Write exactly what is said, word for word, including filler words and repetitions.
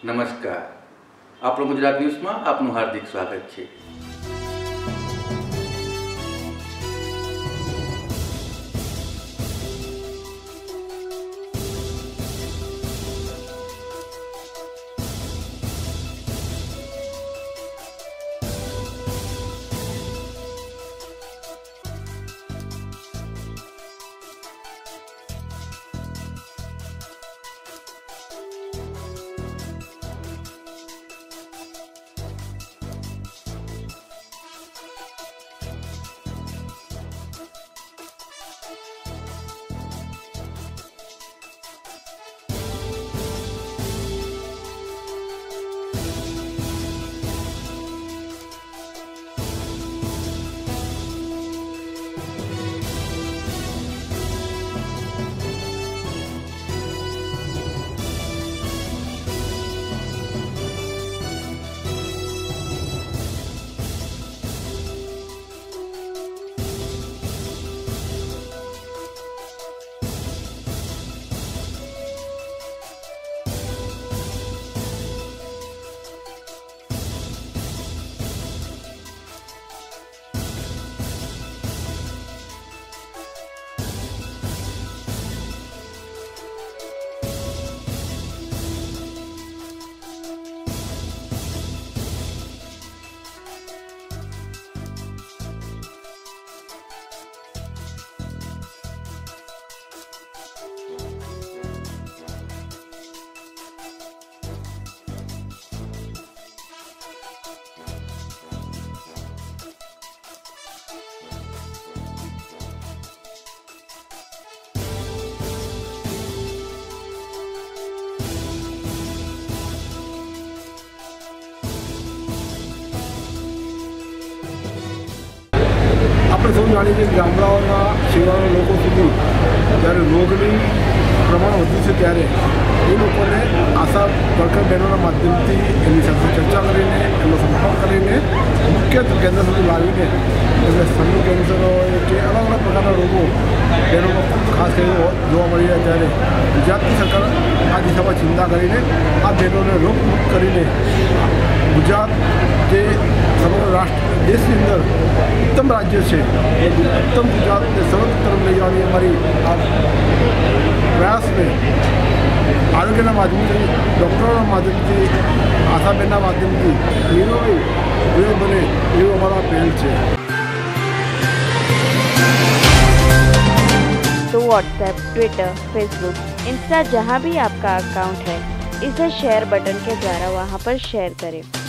નમસ્કાર, આપણો ગુજરાત ન્યૂઝમાં આપનું હાર્દિક સ્વાગત છે। આપણે સૌ જાણીએ છીએ ગામડાઓના સેવાના લોકો સુધી જ્યારે રોગની પ્રમાણ વધ્યું છે ત્યારે એ લોકોને આશા વર્કર બહેનોના માધ્યમથી એમની સાથે ચર્ચા કરીને એમનો સંપર્ક કરીને મુખ્ય કેન્દ્ર સુધી લાવીને એમને સ્તનનું કેન્સર હોય કે અલગ અલગ પ્રકારના રોગો બહેનોમાં ખૂબ ખાસ કરીને જોવા મળી રહ્યા ત્યારે ગુજરાતની સરકાર આ દિશામાં ચિંતા કરીને આ બહેનોને રોગમુક્ત કરીને ગુજરાત જે સમગ્ર રાષ્ટ્ર દેશની અંદર ઉત્તમ રાજ્ય છે એ ઉત્તમ ગુજરાતને સર્વોચ્ચ તરફ લઈ જવાની અમારી આ પ્રયાસને આરોગ્યના માધ્યમથી, ડૉક્ટરોના માધ્યમથી, આશાબેનના માધ્યમથી નિરોગી ઉપયોગ બને એવો અમારો પહેલ છે। तो व्हाट्सएप, ट्विटर, फेसबुक, इंस्टा जहाँ भी आपका अकाउंट है, इसे शेयर बटन के द्वारा वहाँ पर शेयर करें।